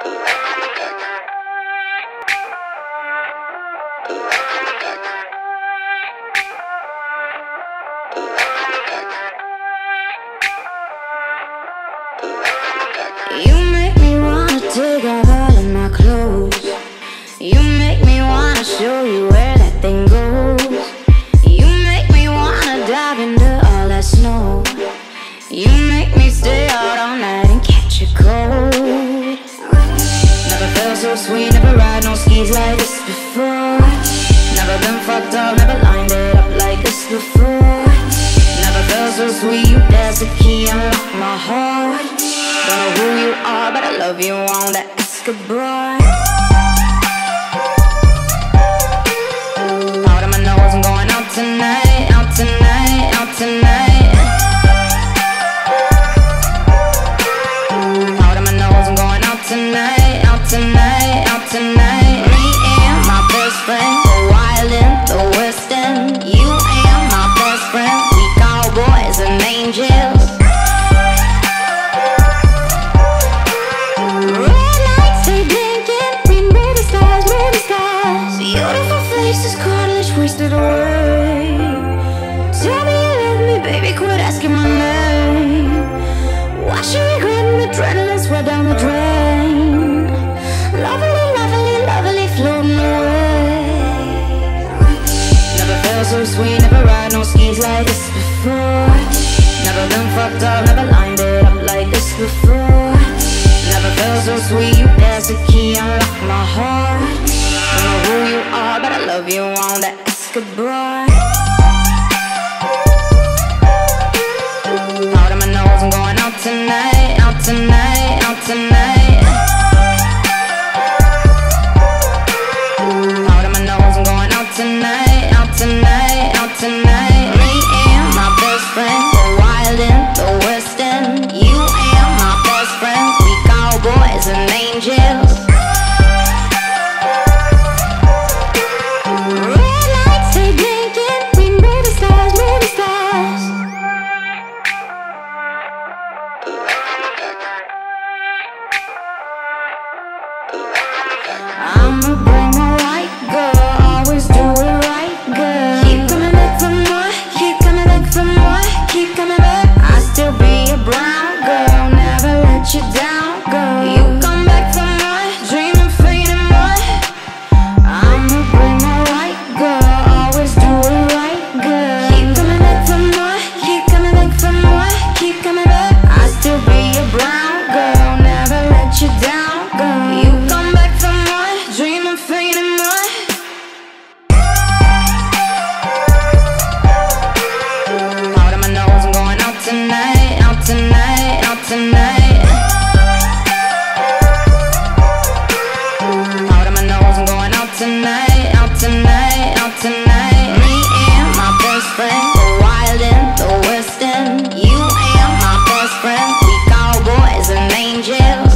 You make me wanna take off all of my clothes. You make me wanna show you where that thing goes. You make me wanna dive into all that snow. You make me stay out all night and catch a cold. Never felt so sweet, never ride no skis like this before. Never been fucked up, never lined it up like this before. Never felt so sweet, you danced the key, unlock my heart. Don't know who you are, but I love you on that Escobar. Out of my nose, I'm going out tonight, out tonight, out tonight. Out of my nose, I'm going out tonight, out tonight, out tonight. Me and my best friend, go wild in the West End. You and my best friend, we cowboys and angels. Wasted away. Tell me you love me, baby, quit asking my name. Wash your regret and adrenaline sweat down the drain. Lovely, lovely, lovely, floating away. Never felt so sweet, never ride no skis like this before. Never been fucked up, never lined it up like this before. Never felt so sweet, you danced the key, unlock my heart. Don't know who you are, but I love you on that Escobar. Out of my nose, I'm going out tonight, out tonight, out tonight. Out of my nose, I'm going out tonight, out tonight, out tonight. Me and my best friend, go wild in the West End. You and my best friend, we cowboys and angels. I'ma bring my white girl, always do it right, girl. Keep coming back for more, keep coming back for more, keep coming back. I'll still be a brown girl, never let you down, girl. You come back for more, dreaming, fading more. I'ma bring my white girl, always do it right, girl. Keep coming back for more, keep coming back for more, keep coming back. I'll still be a brown girl, never let you down, girl. You come back for more, dreaming, fading more. Out of my nose, I'm going out tonight, out tonight, out tonight. Out of my nose, I'm going out tonight, out tonight, out tonight. Me and my best friend, go wild in the West End. You and my best friend, we cowboys and angels.